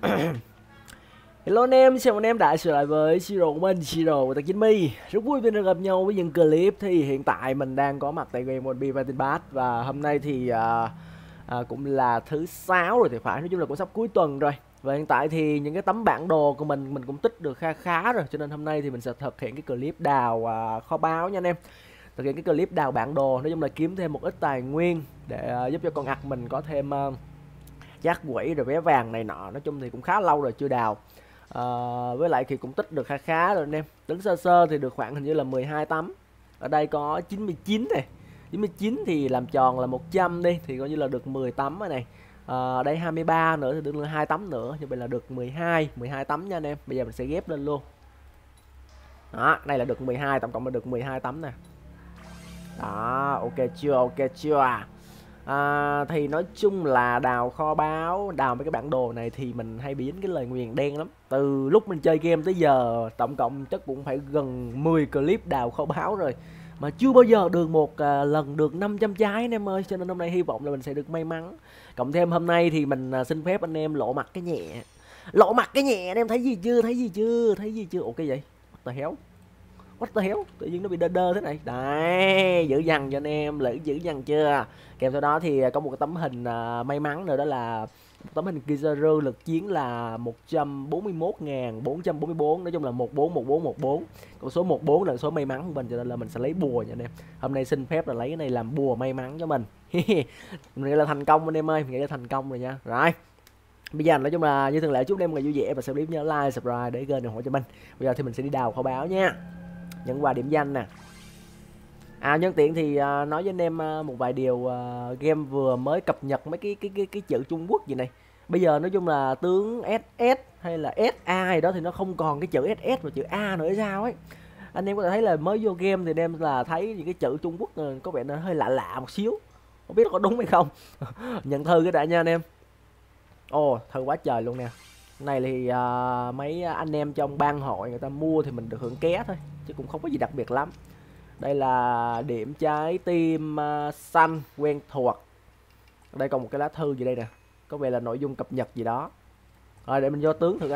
Hello anh em, chào anh em đã trở lại với Siro của mình, Siro và Takimi. Rất vui vì được gặp nhau với những clip. Thì hiện tại mình đang có mặt tại game One Piece Fighting Pass. Và hôm nay thì cũng là thứ 6 rồi thì phải, nói chung là cũng sắp cuối tuần rồi. Và hiện tại thì những cái tấm bản đồ của mình cũng tích được khá khá rồi. Cho nên hôm nay thì mình sẽ thực hiện cái clip đào kho báu nha anh em. Thực hiện cái clip đào bản đồ, nói chung là kiếm thêm một ít tài nguyên để giúp cho con ạc mình có thêm giác quỷ rồi vé vàng này nọ. Nói chung thì cũng khá lâu rồi chưa đào. Với lại thì cũng tích được khá khá rồi anh em. Tính sơ sơ thì được khoảng hình như là 12 tấm. Ở đây có 99 này. 99 thì làm tròn là 100 đi thì coi như là được 10 tấm rồi này. Đây 23 nữa thì được là 2 tấm nữa, như vậy là được 12 tấm nha anh em. Bây giờ mình sẽ ghép lên luôn. Đó, đây là được 12, tổng cộng là được 12 tấm nè. Đó, ok chưa? Ok chưa? Thì nói chung là đào kho báu, đào mấy cái bản đồ này thì mình hay biến cái lời nguyền đen lắm. Từ lúc mình chơi game tới giờ tổng cộng chắc cũng phải gần 10 clip đào kho báu rồi, mà chưa bao giờ được một lần được 500 trái anh em ơi. Cho nên hôm nay hy vọng là mình sẽ được may mắn. Cộng thêm hôm nay thì mình xin phép anh em lộ mặt cái nhẹ. Lộ mặt cái nhẹ anh em, thấy gì chưa? Thấy gì chưa? Thấy gì chưa? Ủa cái gì? What the hell? What the hell? Tự nhiên nó bị đơ đơ thế này. Đấy, giữ dằn cho anh em, lỡ giữ dằn chưa? Kèm theo đó thì có một cái tấm hình may mắn nữa, đó là một tấm hình Kizaru lực chiến là 141.444. Nói chung là 141414. Con số 14 là số may mắn của mình, cho nên là mình sẽ lấy bùa nha anh em. Hôm nay xin phép là lấy cái này làm bùa may mắn cho mình. Mình nghĩ là thành công anh em ơi, mình nghĩ là thành công rồi nha. Rồi. Bây giờ nói chung là như thường lệ, chúc anh em ngày vui vẻ và xem clip nhớ like, subscribe để kênh ủng hộ cho mình. Bây giờ thì mình sẽ đi đào kho báu nha. Nhận quà điểm danh nè. Nhân tiện thì nói với anh em một vài điều. Game vừa mới cập nhật mấy cái chữ Trung Quốc gì này. Bây giờ nói chung là tướng SS hay là SA hay đó thì nó không còn cái chữ SS và chữ A nữa hay sao ấy. Anh em có thể thấy là mới vô game thì anh em là thấy những cái chữ Trung Quốc có vẻ nó hơi lạ lạ một xíu. Không biết có đúng hay không. Nhận thư cái đã nha anh em. Ồ, thư quá trời luôn nè. Này thì mấy anh em trong ban hội người ta mua thì mình được hưởng ké thôi, chứ cũng không có gì đặc biệt lắm. Đây là điểm trái tim xanh quen thuộc. Đây còn một cái lá thư gì đây nè, có vẻ là nội dung cập nhật gì đó. Rồi để mình vô tướng thử coi.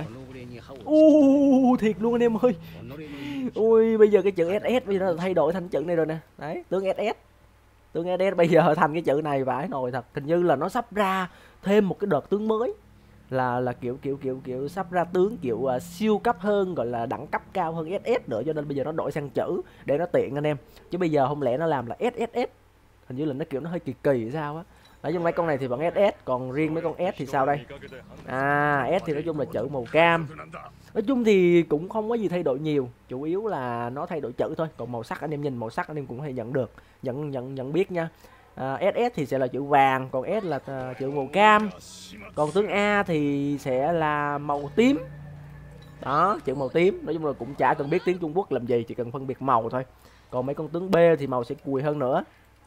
Thiệt luôn anh em ơi. Ui, bây giờ cái chữ SS bây giờ nó thay đổi thành chữ này rồi nè. Đấy, tướng SS. Tướng SS bây giờ thành cái chữ này, vãi nồi thật. Hình như là nó sắp ra thêm một cái đợt tướng mới, là kiểu sắp ra tướng kiểu siêu cấp hơn, gọi là đẳng cấp cao hơn SS nữa, cho nên bây giờ nó đổi sang chữ để nó tiện anh em. Chứ bây giờ không lẽ nó làm là SSS, hình như là nó kiểu nó hơi kỳ kỳ sao á. Nói chung mấy con này thì vẫn SS, còn riêng mấy con S thì sao đây? S thì nói chung là chữ màu cam. Nói chung thì cũng không có gì thay đổi nhiều, chủ yếu là nó thay đổi chữ thôi. Còn màu sắc anh em nhìn màu sắc anh em cũng hay nhận được, nhận biết nha. SS thì sẽ là chữ vàng, còn S là chữ màu cam. Còn tướng A thì sẽ là màu tím. Đó, chữ màu tím. Nói chung là cũng chả cần biết tiếng Trung Quốc làm gì, chỉ cần phân biệt màu thôi. Còn mấy con tướng B thì màu sẽ cùi hơn nữa.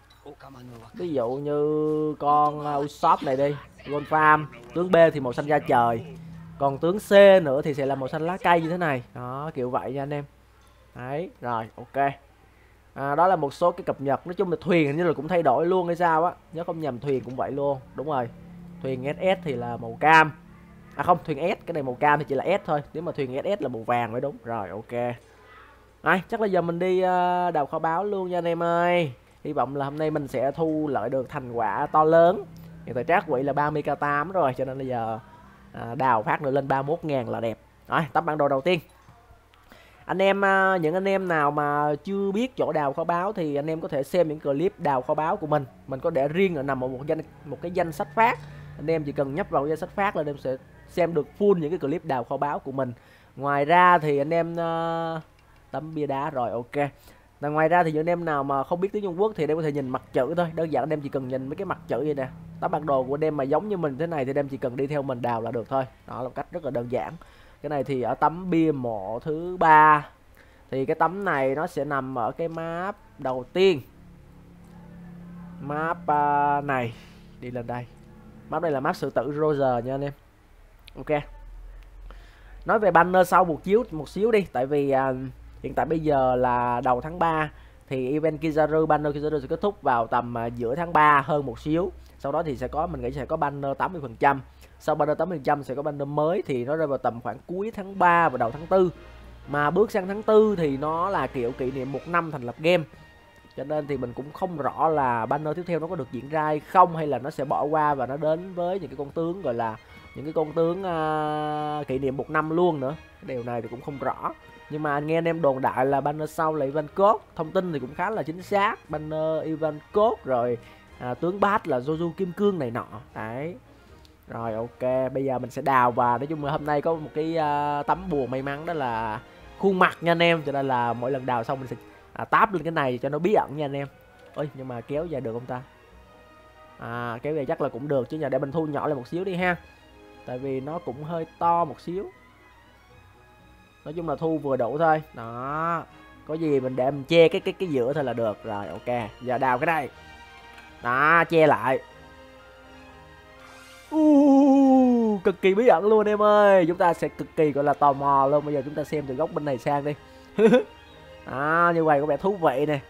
Ví dụ như con Usopp này đi, Gold Farm, tướng B thì màu xanh da trời. Còn tướng C nữa thì sẽ là màu xanh lá cây như thế này. Đó, kiểu vậy nha anh em. Đấy, rồi, ok. Đó là một số cái cập nhật. Nói chung là thuyền hình như là cũng thay đổi luôn hay sao á, nhớ không nhầm thuyền cũng vậy luôn. Đúng rồi, thuyền SS thì là màu cam. Không, thuyền S, cái này màu cam thì chỉ là S thôi. Nếu mà thuyền SS là màu vàng mới đúng. Rồi, ok. Rồi, chắc là giờ mình đi đào kho báu luôn nha anh em ơi. Hy vọng là hôm nay mình sẽ thu lợi được thành quả to lớn. Hiện tại trác quỷ là 30k8 rồi, cho nên bây giờ đào phát nữa lên 31.000 là đẹp. Rồi, tấm bản đồ đầu tiên. Anh em, những anh em nào mà chưa biết chỗ đào kho báu thì anh em có thể xem những clip đào kho báu của mình. Mình có để riêng ở nằm ở một cái danh sách phát. Anh em chỉ cần nhấp vào danh sách phát là anh em sẽ xem được full những cái clip đào kho báu của mình. Ngoài ra thì anh em tấm bia đá rồi, ok. Ngoài ra thì những anh em nào mà không biết tiếng Trung Quốc thì anh em có thể nhìn mặt chữ thôi. Đơn giản anh em chỉ cần nhìn mấy cái mặt chữ vậy nè. Tấm bản đồ của anh em mà giống như mình thế này thì anh em chỉ cần đi theo mình đào là được thôi. Đó là một cách rất là đơn giản. Cái này thì ở tấm bia mộ thứ 3. Thì cái tấm này nó sẽ nằm ở cái map đầu tiên. Map này. Đi lên đây. Map này là map sự tử Roger nha anh em. Ok. Nói về banner sau một xíu đi. Tại vì hiện tại bây giờ là đầu tháng 3. Thì event Kizaru, banner Kizaru sẽ kết thúc vào tầm giữa tháng 3 hơn một xíu. Sau đó thì sẽ có, mình nghĩ sẽ có banner 80%. Sau banner 80% sẽ có banner mới, thì nó rơi vào tầm khoảng cuối tháng 3 và đầu tháng 4. Mà bước sang tháng 4 thì nó là kiểu kỷ niệm 1 năm thành lập game, cho nên thì mình cũng không rõ là banner tiếp theo nó có được diễn ra hay không, hay là nó sẽ bỏ qua và nó đến với những cái con tướng gọi là những cái con tướng kỷ niệm 1 năm luôn nữa. Cái điều này thì cũng không rõ, nhưng mà nghe anh em đồn đại là banner sau là event code, thông tin thì cũng khá là chính xác. Banner event code rồi tướng bát là Jojo Kim Cương này nọ đấy. Rồi ok, bây giờ mình sẽ đào, và nói chung là hôm nay có một cái tấm bùa may mắn, đó là khuôn mặt nha anh em, cho nên là mỗi lần đào xong mình sẽ táp lên cái này cho nó bí ẩn nha anh em. Ơi nhưng mà kéo dài được không ta? Kéo dài chắc là cũng được chứ nhờ, để mình thu nhỏ lại một xíu đi ha, tại vì nó cũng hơi to một xíu. Nói chung là thu vừa đủ thôi đó, có gì mình để mình che cái giữa thôi là được. Rồi ok, giờ đào cái này đó, che lại. Cực kỳ bí ẩn luôn em ơi, chúng ta sẽ cực kỳ gọi là tò mò luôn. Bây giờ chúng ta xem từ góc bên này sang đi. Như vậy có vẻ thú vị nè.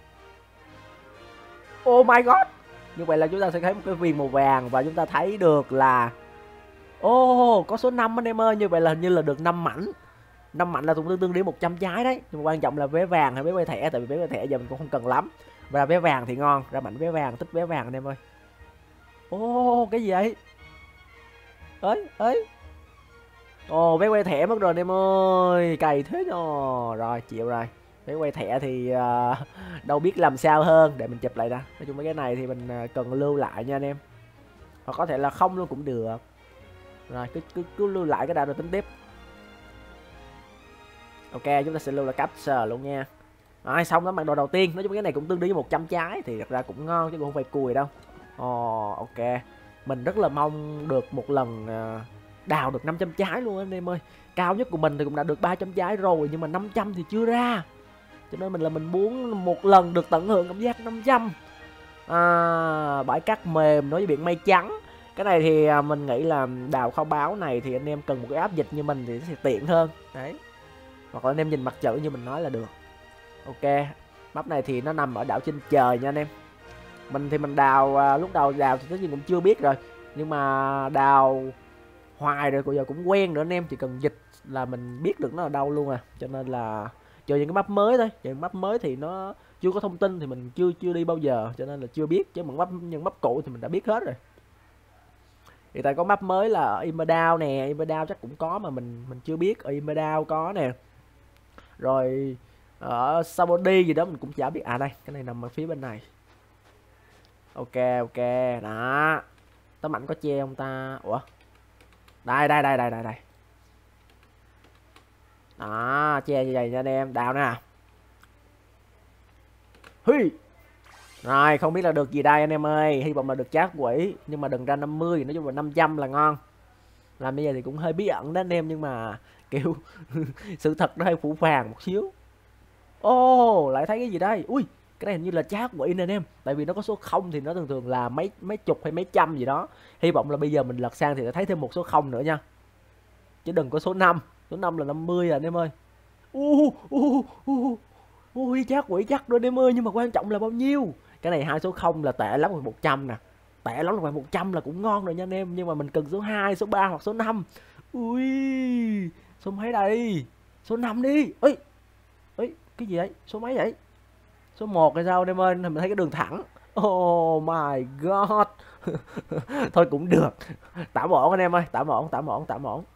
Oh my god, như vậy là chúng ta sẽ thấy một cái viền màu vàng, và chúng ta thấy được là có số 5 anh em ơi. Như vậy là hình như là được 5 mảnh. 5 mảnh là cũng tương đương 100 trái đấy, nhưng mà quan trọng là vé vàng hay vé quay thẻ, tại vì vé quay thẻ giờ mình cũng không cần lắm. Và vé vàng thì ngon, ra mảnh vé vàng, thích vé vàng anh em ơi. Cái gì vậy? Vé quay thẻ mất rồi anh em ơi, cày thế nhờ. Rồi chịu rồi, vé quay thẻ thì đâu biết làm sao hơn, để mình chụp lại đã. Nói chung mấy cái này thì mình cần lưu lại nha anh em, hoặc có thể là không luôn cũng được. Rồi cứ lưu lại cái đã rồi tính tiếp. Ok, chúng ta sẽ lưu là capture luôn nha. Rồi xong đó, bản đồ đầu tiên. Nói chung cái này cũng tương đương với 100 trái, thì thật ra cũng ngon chứ cũng không phải cùi đâu. Ok, mình rất là mong được một lần đào được 500 trái luôn anh em ơi. Cao nhất của mình thì cũng đã được 300 trái rồi, nhưng mà 500 thì chưa ra, cho nên mình muốn một lần được tận hưởng cảm giác 500. Bãi cát mềm nói với biển mây trắng. Cái này thì mình nghĩ là đào kho báu này thì anh em cần một cái app dịch như mình thì nó sẽ tiện hơn đấy, hoặc là anh em nhìn mặt chữ như mình nói là được. Ok, map này thì nó nằm ở đảo trên trời nha anh em. Mình thì mình đào lúc đầu đào thì tất nhiên cũng chưa biết rồi, nhưng mà đào hoài rồi bây giờ cũng quen nữa anh em, chỉ cần dịch là mình biết được nó ở đâu luôn cho nên là chờ những cái map mới thôi. Những map mới thì nó chưa có thông tin, thì mình chưa đi bao giờ, cho nên là chưa biết. Chứ những map cũ thì mình đã biết hết rồi. Thì tại có map mới là ở Immerdale nè, Immerdale chắc cũng có mà mình chưa biết. Ở Immerdale có nè, rồi ở Saudi gì đó mình cũng chả biết. Đây cái này nằm ở phía bên này. Ok đó, tấm ảnh có che không ta? Ủa, đây đó, che như vậy nha anh em. Đào nè. Rồi không biết là được gì đây anh em ơi, hy vọng là được chát quỷ, nhưng mà đừng ra 50, nói chung là 500 là ngon. Làm bây giờ thì cũng hơi bí ẩn đó anh em, nhưng mà kiểu sự thật nó hơi phủ phàng một xíu. Lại thấy cái gì đây? Cái này hình như là chát quỷ nè anh em, tại vì nó có số 0 thì nó thường là mấy chục hay mấy trăm gì đó. Hy vọng là bây giờ mình lật sang thì sẽ thấy thêm một số 0 nữa nha, chứ đừng có số 5. Số 5 là 50 anh em ơi. Chát quỷ chắc rồi anh em ơi, nhưng mà quan trọng là bao nhiêu? Cái này 2 số 0 là tệ lắm rồi, 100 nè. Tệ lắm rồi, 100 là cũng ngon rồi nha anh em, nhưng mà mình cần số 2, số 3 hoặc số 5. Số mấy đây? Số 5 đi. Cái gì đấy? Số mấy vậy? Số 1 hay sao anh em ơi? Mình thấy cái đường thẳng. Oh my god. Thôi cũng được. Tạm ổn anh em ơi, tạm ổn.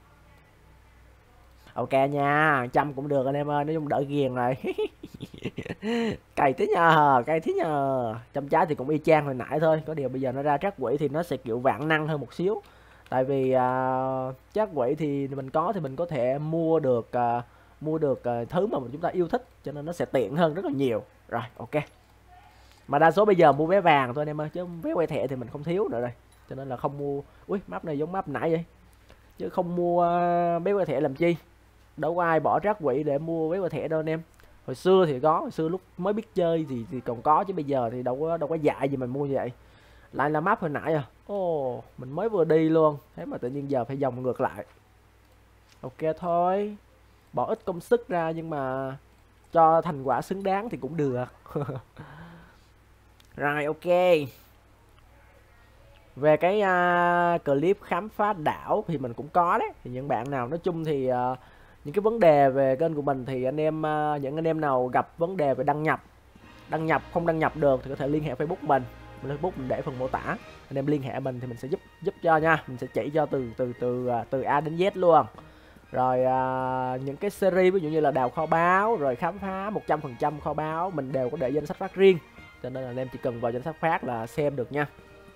Ok nha, 100 cũng được anh em ơi, nói chung đỡ ghiền rồi. Cày thế nhờ. 100 trái thì cũng y chang hồi nãy thôi, có điều bây giờ nó ra trác quỷ thì nó sẽ kiểu vạn năng hơn một xíu. Tại vì trác quỷ thì mình có thể mua được thứ mà chúng ta yêu thích, cho nên nó sẽ tiện hơn rất là nhiều. Rồi ok, mà đa số bây giờ mua vé vàng thôi anh em ơi, chứ vé quay thẻ thì mình không thiếu nữa rồi, cho nên là không mua. Map này giống map nãy vậy, chứ không mua vé quay thẻ làm chi. Đâu có ai bỏ trác quỷ để mua vé quay thẻ đâu anh em. Hồi xưa thì có, hồi xưa lúc mới biết chơi thì còn có, chứ bây giờ thì đâu có dạy gì mình mua như vậy. Lại là map hồi nãy mình mới vừa đi luôn, thế mà tự nhiên giờ phải vòng ngược lại. Ok thôi, bỏ ít công sức ra nhưng mà cho thành quả xứng đáng thì cũng được. Rồi ok, Về cái clip khám phá đảo thì mình cũng có đấy. Thì những bạn nào nói chung thì những cái vấn đề về kênh của mình thì anh em những anh em nào gặp vấn đề về đăng nhập không đăng nhập được thì có thể liên hệ Facebook mình. Facebook mình để phần mô tả, anh em liên hệ mình thì mình sẽ giúp cho nha, mình sẽ chỉ cho từ A đến Z luôn. Rồi những cái series ví dụ như là đào kho báu rồi khám phá 100% kho báu mình đều có để danh sách phát riêng, cho nên là anh em chỉ cần vào danh sách phát là xem được nha.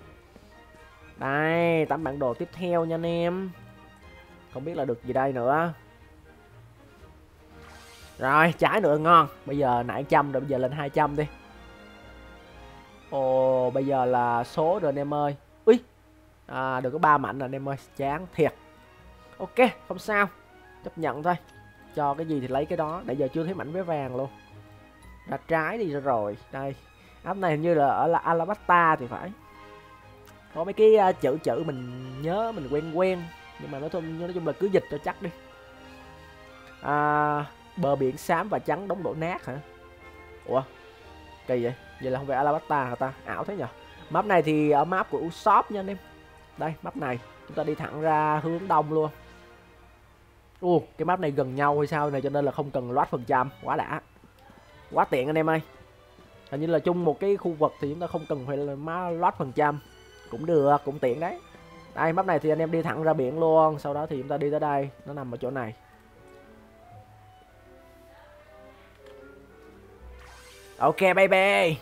Đây, tấm bản đồ tiếp theo nha anh em. Không biết là được gì đây nữa. Rồi, trái nữa ngon. Bây giờ nãy 100 rồi, bây giờ lên 200 đi. Ồ, bây giờ là số rồi anh em ơi. Úi, được có 3 mảnh rồi anh em ơi, chán thiệt. Ok, không sao, chấp nhận thôi. Cho cái gì thì lấy cái đó, nãy giờ chưa thấy mảnh vé vàng luôn. Ra trái đi rồi, đây. App này hình như là ở Alabasta thì phải. Có mấy cái chữ mình nhớ, mình quen. Nhưng mà nói chung là cứ dịch cho chắc đi. Bờ biển xám và trắng đống đổ nát hả? Ủa, kỳ vậy? Vậy là không phải Alabasta hả ta? Ảo thế nhở? Map này thì ở map của Usopp nha anh em. Đây, map này chúng ta đi thẳng ra hướng đông luôn. Cái map này gần nhau hay sao này, cho nên là không cần loát phần trăm. Quá đã, quá tiện anh em ơi. Hình như là chung một cái khu vực thì chúng ta không cần phải là loát phần trăm. Cũng được, cũng tiện đấy. Đây, map này thì anh em đi thẳng ra biển luôn. Sau đó thì chúng ta đi tới đây, nó nằm ở chỗ này. Ok baby.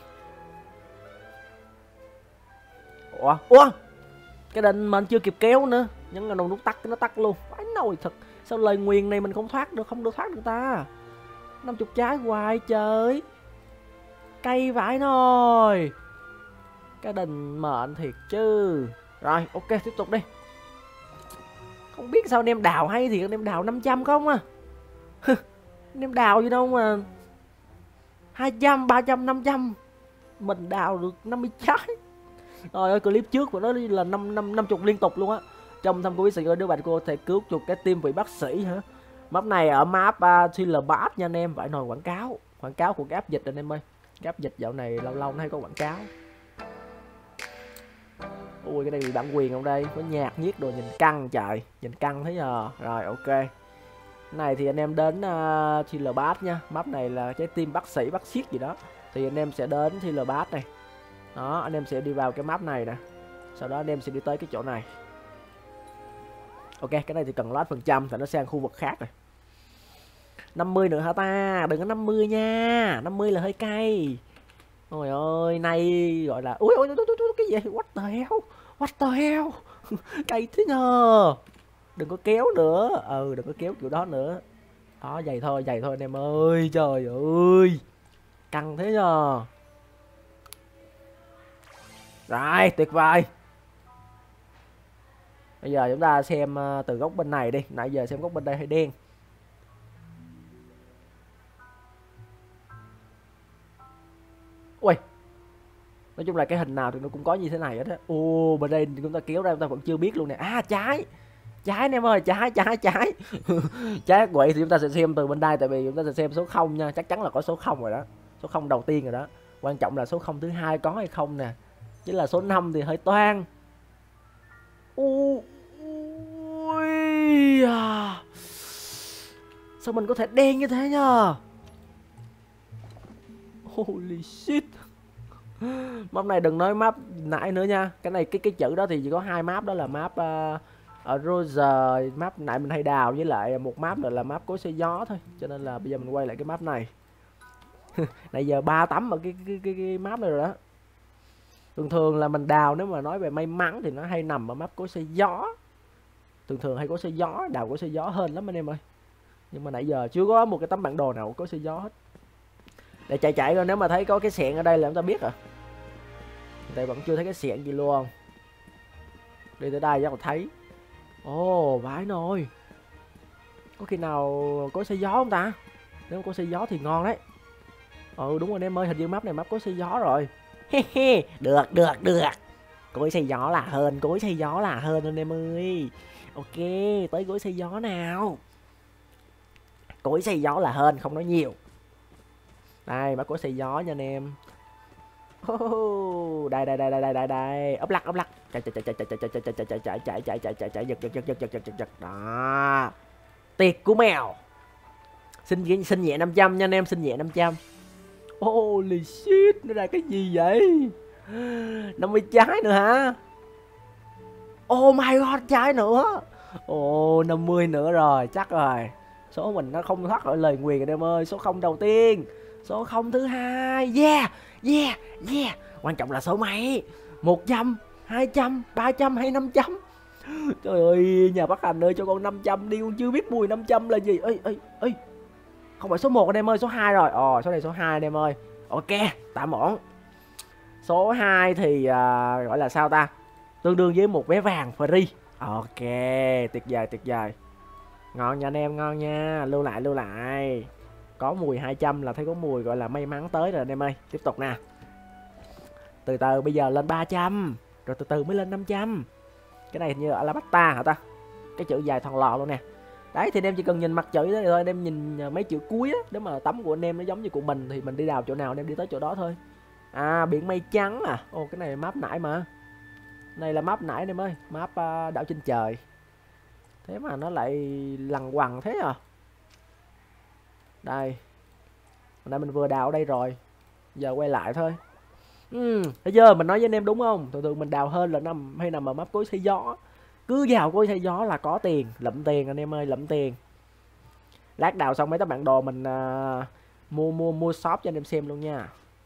Ủa, cái định mình chưa kịp kéo nữa, nhấn vào nút tắt nó tắt luôn. Phải nồi thật. Sao lời nguyền này mình không thoát được ta. 50 trái hoài trời. Cây vãi nồi. Cái định mệnh thiệt chứ. Rồi, ok tiếp tục đi. Không biết sao anh em đào hay thì anh em đào 500 không à. Anh em đào gì đâu mà 200, 300, 500. Mình đào được 50 trái. Rồi ơi, clip trước của nó là 50 liên tục luôn á. Trong thăm quý sĩ ơi, đứa bạn cô thể cứu chuột cái tim vị bác sĩ hả? Map này ở map Thriller Bass nha anh em. Phải nồi quảng cáo của cái app dịch anh em ơi. Cái app dịch dạo này lâu lâu nó hay có quảng cáo. Ui, cái này bị bản quyền không đây? Có nhạc nhiếc đồ nhìn căng trời. Nhìn căng thế nhờ. Rồi ok. Cái này thì anh em đến Thriller Bass nha. Map này là trái tim bác sĩ, bác siết gì đó. Thì anh em sẽ đến Thriller Bass này. Đó, anh em sẽ đi vào cái map này nè. Sau đó anh em sẽ đi tới cái chỗ này. Ok, cái này thì cần loát phần trăm thì nó sang khu vực khác rồi. 50 nữa hả ta? Đừng có 50 nha. 50 là hơi cay. Ôi ơi, này gọi là ui cái gì? What the hell? What the hell? Cay thế nhờ. Đừng có kéo nữa. Đừng có kéo kiểu đó nữa. Đó, vậy thôi anh em ơi. Trời ơi. Căng thế nhờ. Rồi, tuyệt vời. Bây giờ chúng ta xem từ góc bên này đi. Nãy giờ xem góc bên đây hơi đen. Ui, nói chung là cái hình nào thì nó cũng có như thế này hết á. Bên đây chúng ta kéo ra chúng ta vẫn chưa biết luôn nè. Trái anh em ơi, trái trái quậy thì chúng ta sẽ xem từ bên đây. Tại vì chúng ta sẽ xem số 0 nha. Chắc chắn là có số 0 rồi đó. Số 0 đầu tiên rồi đó. Quan trọng là số 0 thứ hai có hay không nè. Chứ là số 5 thì hơi toan. Sao mình có thể đen như thế nhờ? Holy shit. Map này đừng nói map nãy nữa nha. Cái này cái chữ đó thì chỉ có 2 map, đó là map ở Roger, map nãy mình hay đào, với lại một map nữa là map cối xay gió thôi. Cho nên là bây giờ mình quay lại cái map này. Nãy giờ 3 tấm ở cái map này rồi đó. Thường là mình đào, nếu mà nói về may mắn thì nó hay nằm ở map cối xay gió. Thường hay có xay gió, đào có xay gió hơn lắm anh em ơi. Nhưng mà nãy giờ chưa có một cái tấm bản đồ nào có xay gió hết. Để chạy rồi, nếu mà thấy có cái xẹn ở đây là chúng ta biết rồi. Tại vẫn chưa thấy cái xẹn gì luôn. Đi tới đây chắc là thấy. Vãi nồi. Có khi nào có xay gió không ta? Nếu có xay gió thì ngon đấy. Đúng rồi em ơi, hình như map này map có xay gió rồi. Được. Cối xay gió là hơn anh em ơi. Ok, tới cối xay gió nào. Cối xay gió là hơn, không nói nhiều. Đây, map cối xay gió nha anh em. Đây. Ấp lắc. Chạy chạy chạy chạy chạy chạy chạy chạy chạy chạy chạy chạy chạy chạy chạy giật giật giật giật giật giật giật. Đó. Tiệc của mèo. Xin nhẹ 500 nha anh em, xin nhẹ 500. Holy shit, nó ra cái gì vậy? 50 trái nữa hả? Oh my god, trái nữa. Ồ, 50 nữa rồi, chắc rồi. Số mình nó không thoát khỏi lời nguyền anh em ơi. Số 0 đầu tiên, số 0 thứ hai. Yeah, yeah, yeah. Quan trọng là số mấy? 100, 200, 300 hay 500? Trời ơi, nhà bác Hành ơi, cho con 500 đi, con chưa biết mùi 500 là gì. Ê, ê, ê. Không phải số 1 anh em ơi, số 2 rồi. Ồ, số này số 2 anh em ơi. Ok, tạm ổn. Số 2 thì gọi là sao ta? Tương đương với một vé vàng free. Ok, tuyệt vời, tuyệt vời. Ngon nha anh em, ngon nha. Lưu lại, lưu lại. Có mùi 200 là thấy có mùi gọi là may mắn tới rồi anh em ơi. Tiếp tục nè. Từ từ bây giờ lên 300. Rồi từ từ mới lên 500. Cái này hình như là Alabasta hả ta? Cái chữ dài thòn lò luôn nè. Đấy thì anh em chỉ cần nhìn mặt chữ đó thôi, anh em nhìn mấy chữ cuối á, nếu mà tấm của anh em nó giống như của mình thì mình đi đào chỗ nào anh em đi tới chỗ đó thôi. À, biển mây trắng à. Ồ, cái này map nãy mà. Này là map nãy anh em ơi, map đảo trên trời. Thế mà nó lại lằng quằng thế à. Đây. Hôm nay mình vừa đào ở đây rồi. Giờ quay lại thôi. Thấy chưa, mình nói với anh em đúng không? Thường mình đào hơn là hay nằm ở map cối xay gió. Cứ vào cối xay gió là có tiền, lụm tiền anh em ơi, lụm tiền. Lát đào xong mấy tấm bản đồ mình mua shop cho anh em xem luôn nha.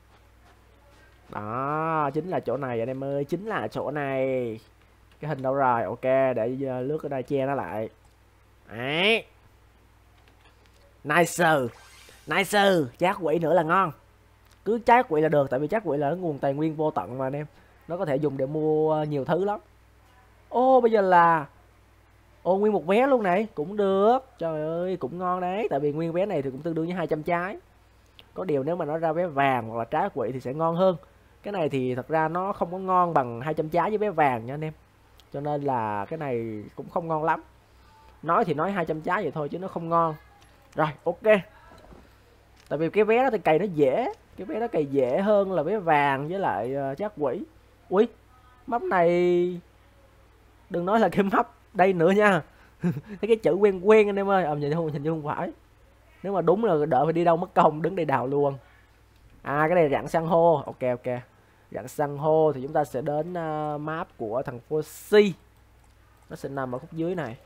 Đó, chính là chỗ này anh em ơi, chính là chỗ này. Cái hình đâu rồi? Ok, để lướt ở đây che nó lại. Đấy. Nice. Nice, chát quỷ nữa là ngon. Cứ chát quỷ là được, tại vì chát quỷ là nó nguồn tài nguyên vô tận mà anh em. Nó có thể dùng để mua nhiều thứ lắm. Ô, bây giờ là nguyên một vé luôn này, cũng được. Trời ơi, cũng ngon đấy, tại vì nguyên vé này thì cũng tương đương với 200 trái. Có điều nếu mà nó ra vé vàng hoặc là trái quỷ thì sẽ ngon hơn. Cái này thì thật ra nó không có ngon bằng 200 trái với vé vàng nha anh em. Cho nên là cái này cũng không ngon lắm. Nói thì nói 200 trái vậy thôi chứ nó không ngon. Rồi, ok. Tại vì cái vé đó thì cày nó dễ. Cái vé đó cày dễ hơn là vé vàng với lại trái quỷ. Ui, map này đừng nói là cái map đây nữa nha. Thấy cái chữ quen quen anh em ơi. Nhìn như không phải. Nếu mà đúng là đợi phải đi đâu mất công, đứng đây đào luôn. À, cái này rặng san hô. Ok, ok. Rặng san hô thì chúng ta sẽ đến map của thằng Foxy. Nó sẽ nằm ở khúc dưới này.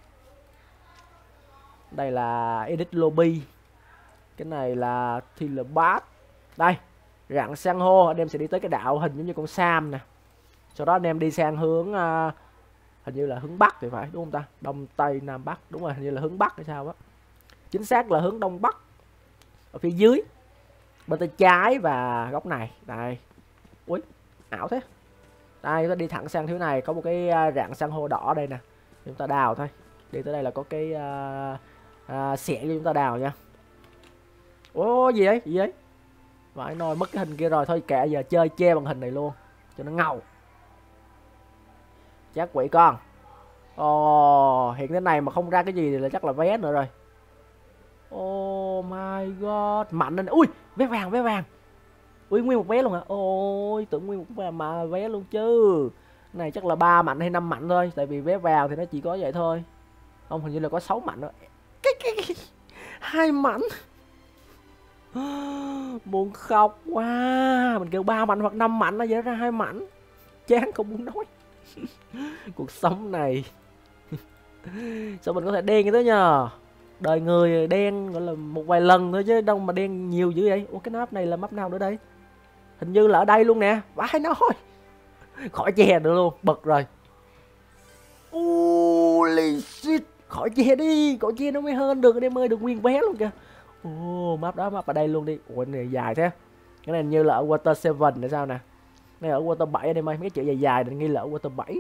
Đây là edit lobby. Cái này là Thilabat. Đây, rặng san hô. Anh em sẽ đi tới cái đạo hình giống như con Sam nè. Sau đó anh em đi sang hướng hình như là hướng Bắc thì phải, đúng không ta? Đông, Tây, Nam, Bắc. Đúng rồi, hình như là hướng Bắc hay sao á. Chính xác là hướng Đông Bắc. Ở phía dưới. Bên tay trái và góc này. Đây. Ui, ảo thế. Đây, chúng ta đi thẳng sang thứ này. Có một cái rạn san hô đỏ đây nè. Chúng ta đào thôi. Đi tới đây là có cái xẻng cho chúng ta đào nha. Ủa, gì đấy? Gì đấy? Vãi nồi, mất cái hình kia rồi. Thôi kệ, giờ chơi che bằng hình này luôn cho nó ngầu. Chắc quỷ con. Ồ, hiện thế này mà không ra cái gì thì là chắc là vé nữa rồi. Oh my god, mạnh lên. Ui, vé vàng, vé vàng. Ui, nguyên một vé luôn hả? Ôi, tưởng nguyên một mà vé luôn chứ. Cái này chắc là 3 mạnh hay 5 mạnh thôi, tại vì vé vào thì nó chỉ có vậy thôi. Không, hình như là có 6 mạnh thôi. Hai mạnh. Buồn khóc quá. Mình kêu 3 mạnh hoặc 5 mạnh nó vậy ra 2 mạnh. Chán không muốn nói. Cuộc sống này. Sao mình có thể đen như thế nhờ? Đời người đen gọi là một vài lần thôi chứ đâu mà đen nhiều dữ vậy. Ủa, cái map này là map nào nữa đây? Hình như là ở đây luôn nè. Vãi nói. Khỏi che được luôn, bật rồi. Holy shit. Khỏi che đi, khỏi che nó mới hơn được anh em ơi, được nguyên vé luôn kìa. Map đó, map ở đây luôn đi. Ủa, này dài thế. Cái này như là ở Water 7 là sao nè. Này ở Water 7 anh em ơi, mấy chữ dài dài định nghi là ở Water 7.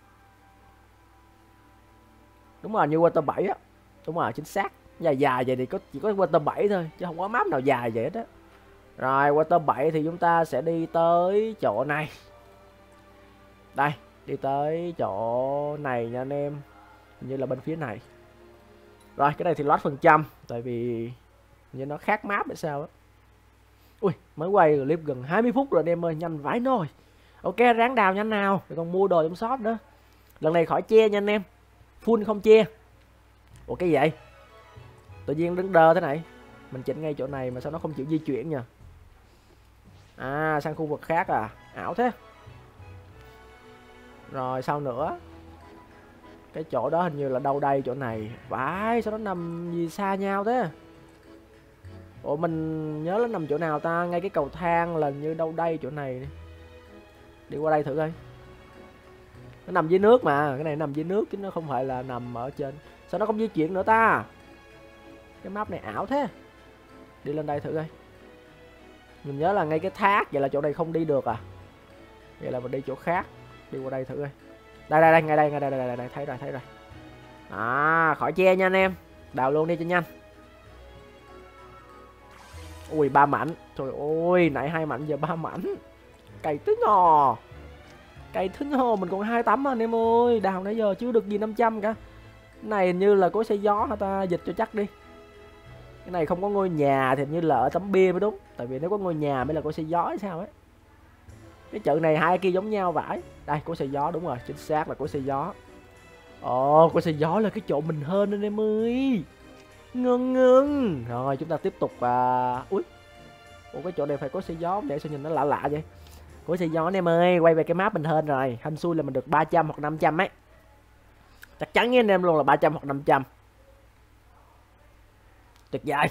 Đúng rồi, như Water 7 á. Đúng rồi, chính xác. Dài dài vậy thì chỉ có Water 7 thôi, chứ không có map nào dài vậy đó. Rồi, Water 7 thì chúng ta sẽ đi tới chỗ này. Đây, đi tới chỗ này nha anh em. Hình như là bên phía này. Rồi, cái này thì loát phần trăm. Tại vì như nó khác map hay sao á. Ui, mới quay clip gần 20 phút rồi anh em ơi, nhanh vãi nồi. Ok, ráng đào nhanh nào rồi còn mua đồ trong shop nữa. Lần này khỏi che nha anh em, full không che. Ủa cái gì vậy, tự nhiên đứng đơ thế này. Mình chỉnh ngay chỗ này mà sao nó không chịu di chuyển nha. À sang khu vực khác à, ảo thế. Rồi sao nữa, cái chỗ đó hình như là đâu đây, chỗ này vãi, sao nó nằm gì xa nhau thế. Ủa mình nhớ nó nằm chỗ nào ta, ngay cái cầu thang là như đâu đây, chỗ này đi qua đây thử coi. Nó nằm dưới nước mà, cái này nằm dưới nước chứ nó không phải là nằm ở trên. Sao nó không di chuyển nữa ta, cái map này ảo thế. Đi lên đây thử coi. Mình nhớ là ngay cái thác, vậy là chỗ này không đi được à, vậy là mình đi chỗ khác. Đi qua đây thử coi. Đây ngay đây, thấy rồi. À khỏi che nha anh em, đào luôn đi cho nhanh. Ui 3 mảnh, trời ơi nãy 2 mảnh giờ 3 mảnh. Cày thứ nhò, mình còn 2 tấm anh em ơi, đào nãy giờ chưa được gì 500 cả. Cái này hình như là cối xay gió hả ta, dịch cho chắc đi. Cái này không có ngôi nhà thì hình như là ở tấm bia mới đúng, tại vì nếu có ngôi nhà mới là cối xay gió hay sao ấy. Cái chữ này hai kia giống nhau vãi. Đây cối xay gió, đúng rồi, chính xác là cối xay gió. Ồ cối xay gió là cái chỗ mình hơn anh em ơi, ngưng. Rồi chúng ta tiếp tục ui, ủa cái chỗ này phải cối xay gió để sao nhìn nó lạ lạ vậy. Cối xay gió anh em ơi, quay về cái map mình hơn rồi, hên xui là mình được 300 hoặc 500 ấy. Chắc chắn với anh em luôn là 300 hoặc 500. Tuyệt vời.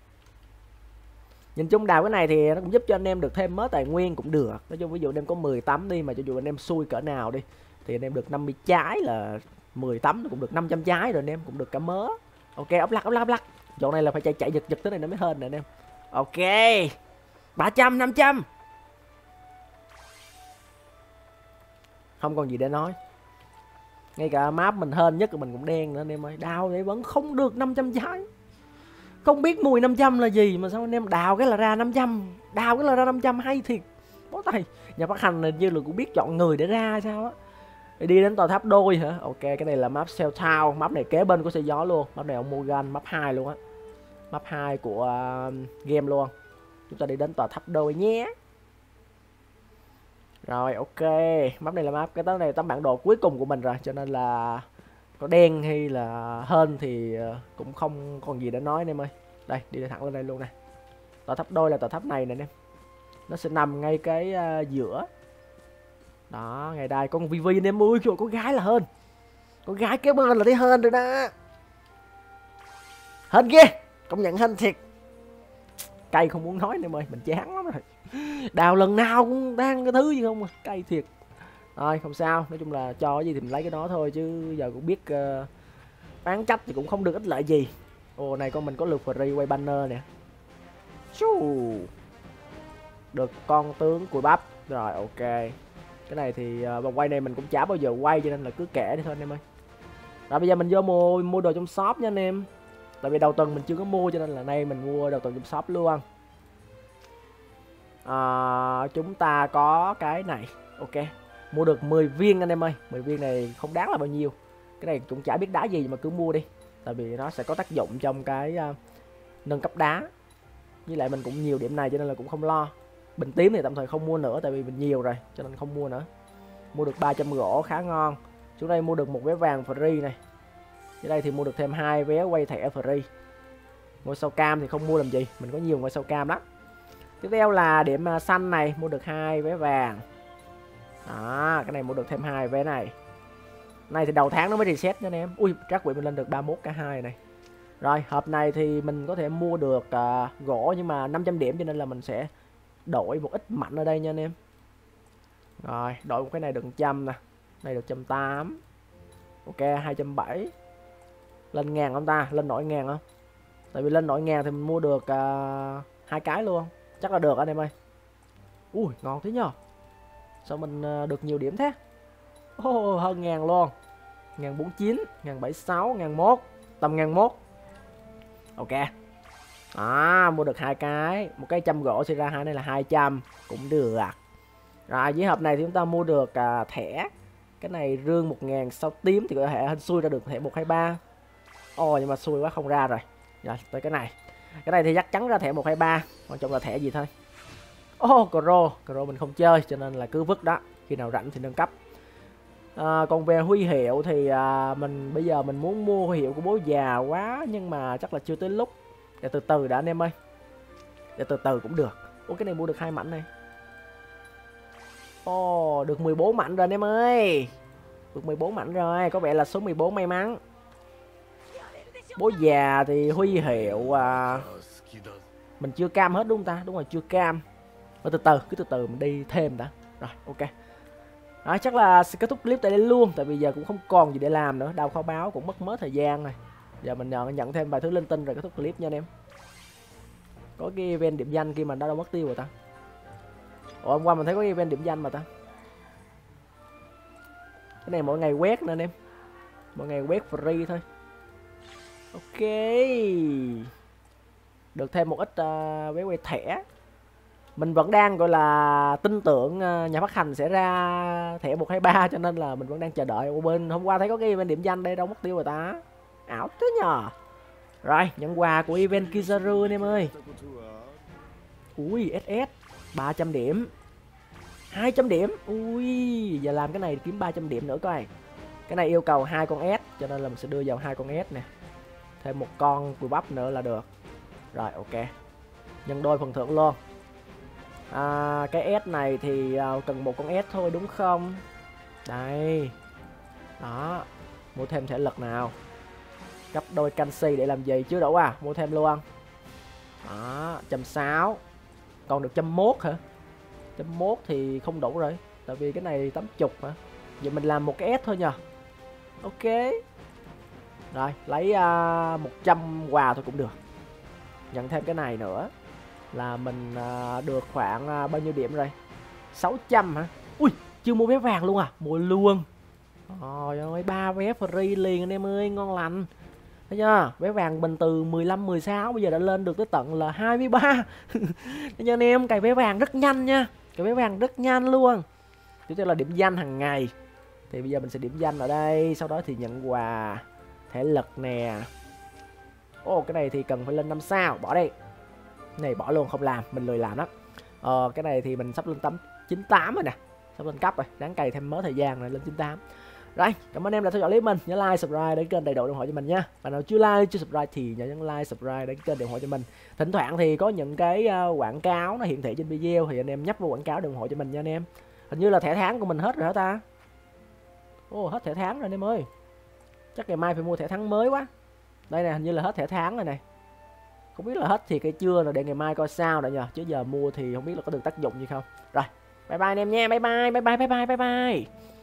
Nhìn chung đào cái này thì nó cũng giúp cho anh em được thêm mớ tài nguyên cũng được. Nói chung ví dụ anh em có 10 tấm đi, mà cho dù anh em xui cỡ nào đi thì anh em được 50 trái là 10 tấm cũng được 500 trái rồi, anh em cũng được cả mớ. Ok, ốc lắc. Chỗ này là phải chạy giật tới này nó mới hên nè anh em. Ok, 300 500, không còn gì để nói. Ngay cả map mình hên nhất là mình cũng đen nữa anh em ơi, đào vậy vẫn không được 500 trái. Không biết mùi 500 là gì mà sao anh em đào cái là ra 500, đào cái là ra 500 hay thiệt. Bó tay, nhà phát hành hình như là cũng biết chọn người để ra sao á. Đi đến tòa tháp đôi hả? Ok, cái này là map Cell Town, map này kế bên của xe gió luôn. Map này ông Morgan, map 2 luôn á. Map 2 của game luôn. Chúng ta đi đến tòa tháp đôi nhé. Rồi ok, map này là map, cái tấm này tấm bản đồ cuối cùng của mình rồi, cho nên là có đen hay là hên thì cũng không còn gì để nói anh em ơi. Đây, đi thẳng lên đây luôn nè. Tòa tháp đôi là tòa tháp này nè anh em. Nó sẽ nằm ngay cái giữa. Đó, ngày đây có con VV anh em ơi, trời có gái là hên. Có gái kế bên là thấy hên rồi đó. Hên ghê, công nhận hên thiệt. Cay không muốn nói anh em ơi, mình chán lắm rồi. Đào lần nào cũng đang cái thứ gì không à, cay thiệt. Rồi không sao, nói chung là cho cái gì thì mình lấy cái đó thôi, chứ giờ cũng biết bán trách thì cũng không được ích lợi gì. Ồ này con mình có lượt free quay banner nè. Được con tướng cùi bắp. Rồi ok. Cái này thì vòng quay này mình cũng chả bao giờ quay cho nên là cứ kể đi thôi anh em ơi. Rồi bây giờ mình vô mua đồ trong shop nha anh em. Tại vì đầu tuần mình chưa có mua cho nên là nay mình mua đầu tuần trong shop luôn. Chúng ta có cái này. Ok, mua được 10 viên anh em ơi. 10 viên này không đáng là bao nhiêu. Cái này cũng chả biết đá gì mà cứ mua đi. Tại vì nó sẽ có tác dụng trong cái nâng cấp đá. Với lại mình cũng nhiều điểm này cho nên là cũng không lo. Bình tím thì tạm thời không mua nữa tại vì mình nhiều rồi cho nên không mua nữa. Mua được 300 gỗ khá ngon. Xuống đây mua được một vé vàng free này. Ở đây thì mua được thêm 2 vé quay thẻ free. Ngôi sao cam thì không mua làm gì, mình có nhiều ngôi sao cam lắm. Tiếp theo là điểm xanh này, mua được 2 vé vàng. Đó, cái này mua được thêm 2 vé này. Này thì đầu tháng nó mới reset nha anh em. Ui, trác quỷ mình lên được 31 cả 2 này. Rồi, hộp này thì mình có thể mua được gỗ nhưng mà 500 điểm cho nên là mình sẽ đổi một ít mạnh ở đây nha anh em. Rồi, đổi một cái này được 100 nè. Này được 180. Ok, 270. Lên ngàn không ta? Lên nổi ngàn không? Tại vì lên nổi ngàn thì mình mua được 2 cái luôn. Chắc là được anh em ơi. Ui, ngon thế nhờ. Sao mình được nhiều điểm thế? Hơn ngàn luôn. 1049, 1076, 1001, tầm 1001. Ok. Mua được 2 cái, một cái 100 gỗ sẽ ra, hai này là 200 cũng được. Rồi với hộp này thì chúng ta mua được thẻ. Cái này rương 1000 sau tím thì có thể hên xui ra được thẻ 123. Nhưng mà xui quá không ra rồi. Rồi tới cái này. Cái này thì chắc chắn ra thẻ 123, quan trọng là thẻ gì thôi. Cro mình không chơi cho nên là cứ vứt đó. khi nào rảnh thì nâng cấp. Còn về huy hiệu thì mình bây giờ mình muốn mua huy hiệu của bố già quá, nhưng mà chắc là chưa tới lúc. Để từ từ đã anh em ơi, để từ từ cũng được. Ủa cái này mua được 2 mảnh này. Ồ, được 14 mảnh rồi anh em ơi. Được 14 mảnh rồi, có vẻ là số 14 may mắn. Bố già thì huy hiệu mình chưa cam hết đúng không ta? Đúng rồi, chưa cam. Từ từ, cứ từ từ mình đi thêm đã. Rồi, ok. Đó, chắc là sẽ kết thúc clip tại đây luôn, tại vì giờ cũng không còn gì để làm nữa. Đào kho báu cũng mất mớ thời gian này. Giờ mình nhận thêm vài thứ linh tinh rồi kết thúc clip nha anh em. Có cái event điểm danh kia mà đã đâu mất tiêu rồi ta. Ủa, hôm qua mình thấy có event điểm danh mà ta. Cái này mỗi ngày quét nè anh em. Mỗi ngày quét free thôi. Ok. Được thêm một ít vé quay thẻ. Mình vẫn đang gọi là tin tưởng nhà phát hành sẽ ra thẻ 123, cho nên là mình vẫn đang chờ đợi. Ở bên hôm qua thấy có cái event điểm danh đây đâu mất tiêu rồi ta. Ảo thế nhờ. Rồi, nhận quà của event Kizaru anh em ơi. Ui, SS 300 điểm, 200 điểm. Ui, giờ làm cái này kiếm 300 điểm nữa coi. Cái này yêu cầu 2 con S, cho nên là mình sẽ đưa vào 2 con S nè. Thêm một con cùi bắp nữa là được. Rồi, ok. Nhân đôi phần thưởng luôn. Cái S này thì cần một con S thôi đúng không? Đây. Đó. Mua thêm thể lực nào. Gấp đôi canxi để làm gì? Chưa đủ à? Mua thêm luôn. Đó, 160. Còn được 101 hả? 101 thì không đủ rồi. Tại vì cái này 80 hả? Vậy mình làm một cái S thôi nhờ. Ok. Rồi, lấy 100 quà thôi cũng được. Nhận thêm cái này nữa là mình được khoảng bao nhiêu điểm rồi? 600 hả? Ui, chưa mua vé vàng luôn à? Mua luôn. Trời ơi, 3 vé free liền anh em ơi, ngon lành. Thấy chưa? Vé vàng mình từ 15, 16 bây giờ đã lên được tới tận là 23. Thấy chưa anh em? Cày vé vàng rất nhanh nha. Cày vé vàng rất nhanh luôn. Tiếp theo là điểm danh hàng ngày. Thì bây giờ mình sẽ điểm danh ở đây, sau đó thì nhận quà thể lực nè. Ồ, cái này thì cần phải lên 5 sao, bỏ đi. Cái này bỏ luôn không làm, mình lười làm đó. Cái này thì mình sắp lên 98 rồi nè. Sắp lên cấp rồi, đáng cày thêm mớ thời gian này lên 98. Rồi, cảm ơn em đã theo dõi clip mình. Nhớ like, subscribe để kênh đầy đủ ủng hộ cho mình nha. Bạn nào chưa like, chưa subscribe thì nhớ nhấn like, subscribe để kênh ủng hộ cho mình. Thỉnh thoảng thì có những cái quảng cáo nó hiển thị trên video thì anh em nhấp vào quảng cáo để ủng hộ cho mình nha anh em. Hình như là thẻ tháng của mình hết rồi hả ta? Ồ, hết thẻ tháng rồi anh em ơi. Chắc ngày mai phải mua thẻ tháng mới quá. Đây nè, hình như là hết thẻ tháng rồi này. Không biết là hết thì cái chưa rồi, để ngày mai coi sao đã nhờ. Chứ giờ mua thì không biết là có được tác dụng gì không. Rồi, bye bye anh em nha. Bye bye, bye bye, bye bye, bye bye.